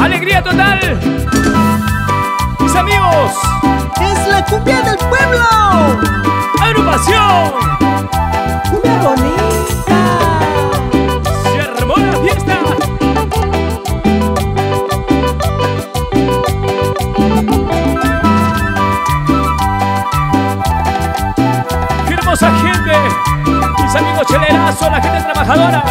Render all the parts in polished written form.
Alegría total. Mis amigos, ¡Es la cumbia del pueblo! agrupación. ¡Cumbia bonita! Se armó la fiesta. ¡Qué hermosa gente! Mis amigos chelerazos, la gente trabajadora.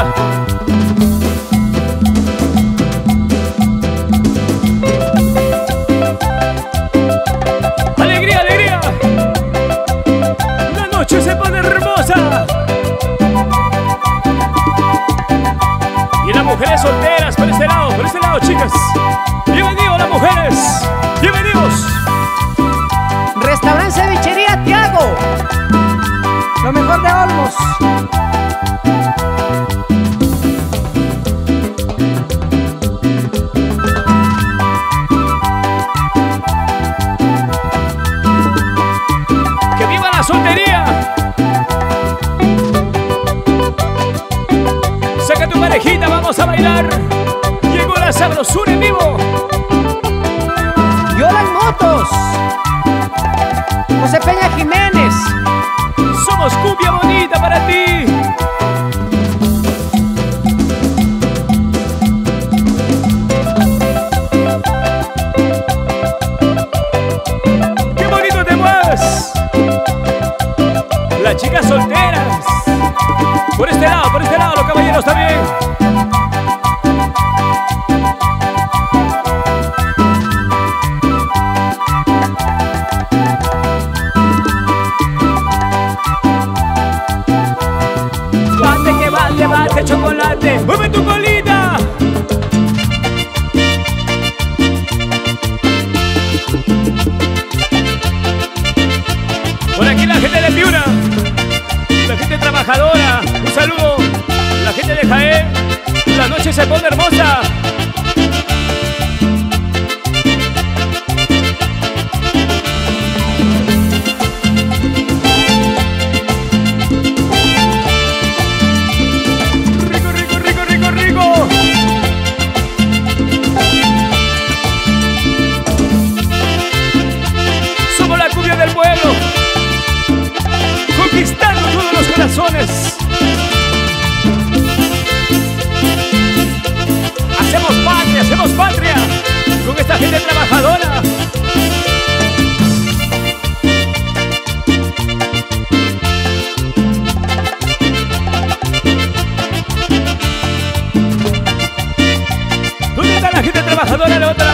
¡Alegría, alegría! La noche se pone hermosa. Y las mujeres solteras, por este lado, chicas. Bienvenidos las mujeres. Bienvenidos. Restaurante Cevichería Tiago. Lo mejor de Olmos. ¡Que viva la soltería! Saca tu parejita, vamos a bailar. Llegó la sabrosura en vivo. Yolan Motos. José Peña Jiménez. Somos cumbia bonita para ti. ¡Qué bonito te mueves! Las chicas solteras. Por este lado, los caballeros también. Bate chocolate, mueve tu colita. Por aquí la gente de Piura, la gente trabajadora, un saludo. La gente de Jaén, la noche se pone hermosa. Del pueblo, conquistando todos los corazones. Hacemos patria con esta gente trabajadora. ¿Dónde está la gente trabajadora? Levanta